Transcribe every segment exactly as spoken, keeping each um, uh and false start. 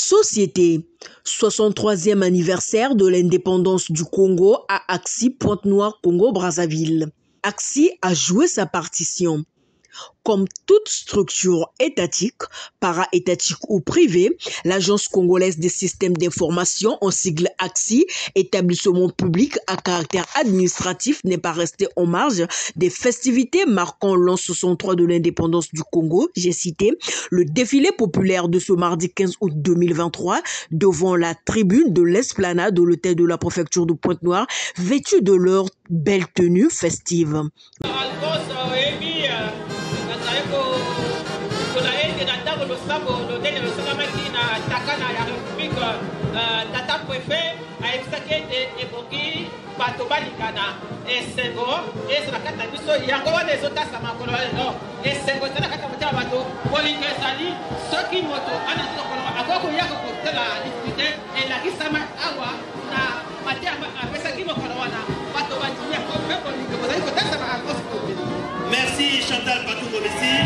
Société. soixante-troisième anniversaire de l'indépendance du Congo à Axi, Pointe-Noire, Congo-Brazzaville. Axi a joué sa partition. Comme toute structure étatique, para-étatique ou privée, l'Agence congolaise des systèmes d'information, en sigle Axi, établissement public à caractère administratif, n'est pas resté en marge des festivités marquant l'an soixante-trois de l'indépendance du Congo. J'ai cité le défilé populaire de ce mardi quinze août deux mille vingt-trois devant la tribune de l'esplanade de l'hôtel de la préfecture de Pointe-Noire, vêtus de leur belle tenue festive. Merci Chantal Patou-Gomessi.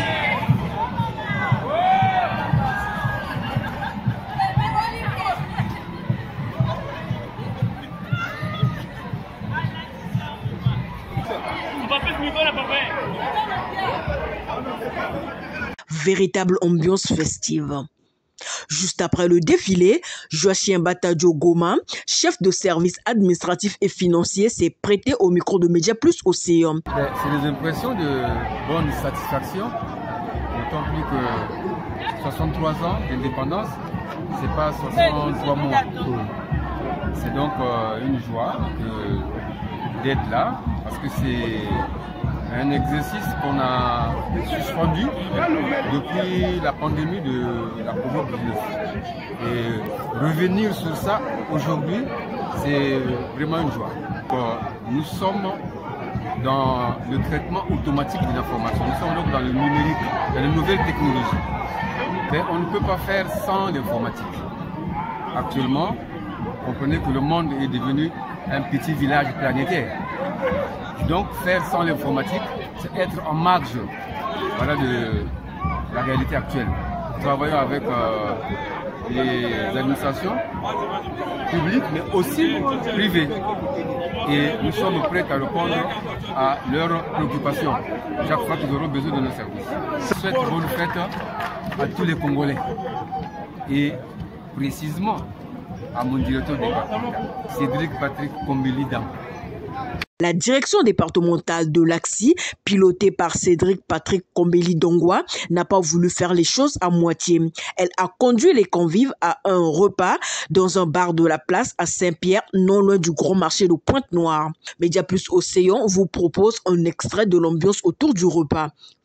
Véritable ambiance festive. Juste après le défilé, Joachim Batadio Goma, chef de service administratif et financier, s'est prêté au micro de Média Plus Océan. C'est des impressions de bonne satisfaction, d'autant plus que soixante-trois ans d'indépendance, c'est pas soixante-trois mois. C'est donc euh, une joie d'être là, parce que c'est un exercice qu'on a suspendu depuis la pandémie de la covid dix-neuf. Et revenir sur ça aujourd'hui, c'est vraiment une joie. Nous sommes dans le traitement automatique de l'information. Nous sommes donc dans le numérique, dans les nouvelles technologies. Mais on ne peut pas faire sans l'informatique. Actuellement, comprenez que le monde est devenu un petit village planétaire. Donc faire sans l'informatique, c'est être en marge, voilà, de la réalité actuelle. Nous travaillons avec euh, les administrations publiques, mais aussi privées. Et nous sommes prêts à répondre à leurs préoccupations chaque fois qu'ils auront besoin de nos services. Je souhaite bonne fête à tous les Congolais et précisément à mon directeur départemental, Cédric Patrick Kombeli-Dam. La direction départementale de l'Axi, pilotée par Cédric Patrick Kombeli-Dongwa, n'a pas voulu faire les choses à moitié. Elle a conduit les convives à un repas dans un bar de la place à Saint-Pierre, non loin du grand marché de Pointe-Noire. Média Plus Océan vous propose un extrait de l'ambiance autour du repas.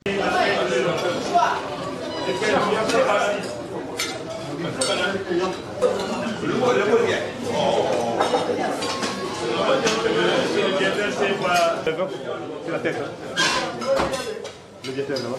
C'est la tête, hein. Le diétaire là-bas.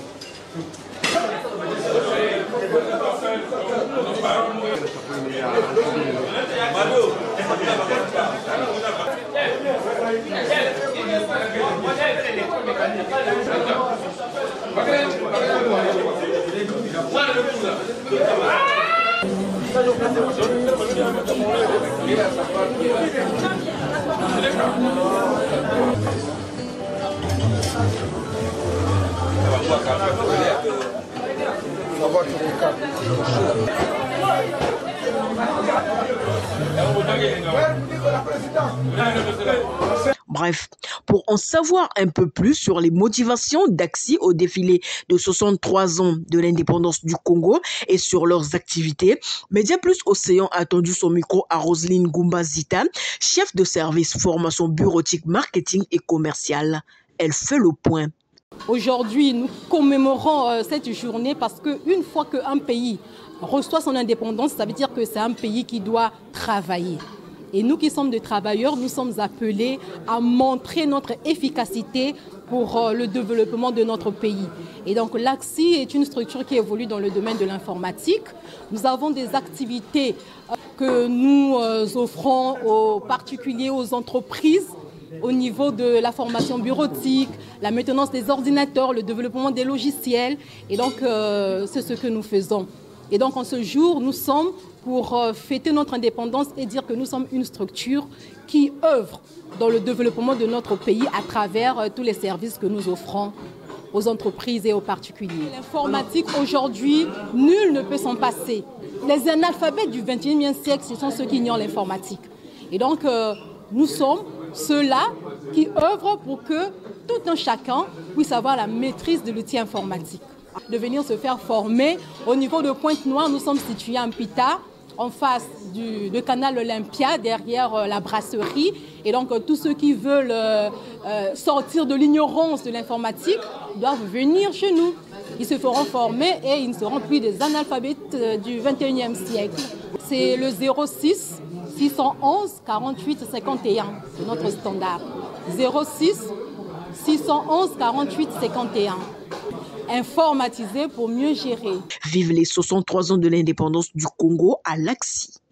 Bref, pour en savoir un peu plus sur les motivations d'Axi au défilé de soixante-trois ans de l'indépendance du Congo et sur leurs activités, Média Plus Océan a tendu son micro à Roselyne Goumba-Zita, chef de service formation bureautique, marketing et commercial. Elle fait le point. Aujourd'hui, nous commémorons euh, cette journée parce qu'une fois qu'un pays reçoit son indépendance, ça veut dire que c'est un pays qui doit travailler. Et nous qui sommes des travailleurs, nous sommes appelés à montrer notre efficacité pour euh, le développement de notre pays. Et donc l'Axi est une structure qui évolue dans le domaine de l'informatique. Nous avons des activités euh, que nous euh, offrons aux particuliers, aux entreprises, au niveau de la formation bureautique, la maintenance des ordinateurs, le développement des logiciels. Et donc, euh, c'est ce que nous faisons. Et donc en ce jour, nous sommes pour fêter notre indépendance et dire que nous sommes une structure qui œuvre dans le développement de notre pays à travers tous les services que nous offrons aux entreprises et aux particuliers. L'informatique aujourd'hui, nul ne peut s'en passer. Les analphabètes du vingt et unième siècle, ce sont ceux qui ignorent l'informatique. Et donc euh, nous sommes ceux-là qui œuvrent pour que tout un chacun puisse avoir la maîtrise de l'outil informatique. De venir se faire former au niveau de Pointe-Noire, nous sommes situés à Mpita, en face du, du canal Olympia, derrière euh, la brasserie. Et donc euh, tous ceux qui veulent euh, euh, sortir de l'ignorance de l'informatique doivent venir chez nous. Ils se feront former et ils ne seront plus des analphabètes euh, du vingt et unième siècle. C'est le zéro six six cent onze quarante-huit cinquante et un, c'est notre standard. zéro six six cent onze quarante-huit cinquante et un. Informatisé pour mieux gérer. Vive les soixante-trois ans de l'indépendance du Congo à l'Axi.